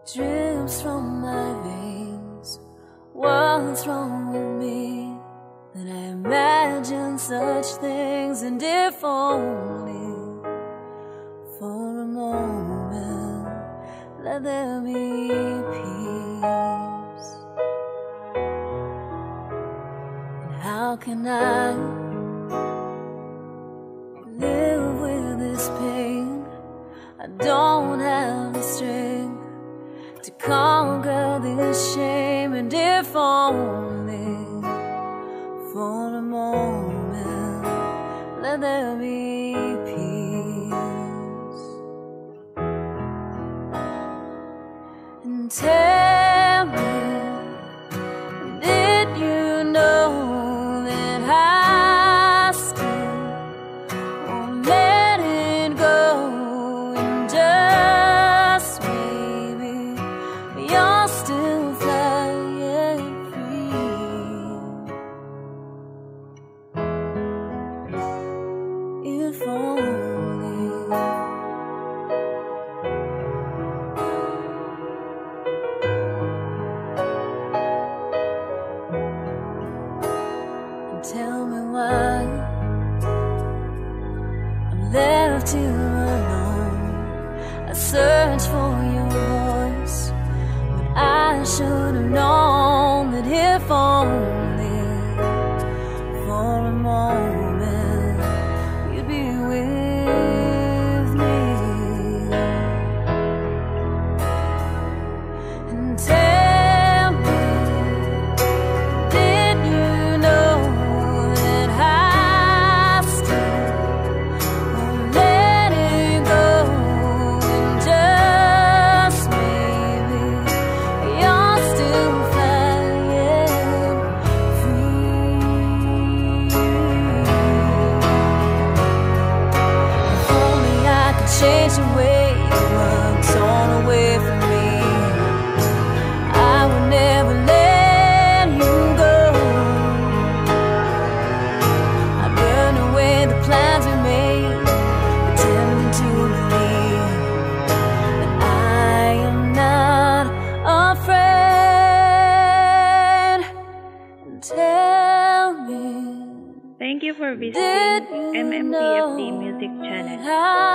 drips from my veins. What's wrong with me that I imagine such things? And if only for a moment, let there be peace. And how can I live with this pain? I don't have the strength to conquer this shame. And if only for a moment, let there be peace. And tell me, did you know that I still won't let it go? And just maybe you're still flying free. If only. And tell me why I'm left here alone. I search for your voice, but I should have known that if only for a moment you'd be with me. And tell me, did you know that I still won't let it go? And just maybe you're still flying free. If only I could change the way you were torn away from me, I would never let you go. I'd burn away the plans we made, pretending to believe that I am not afraid. And tell me, Thank you for did visiting you MMTFD know Music Channel. that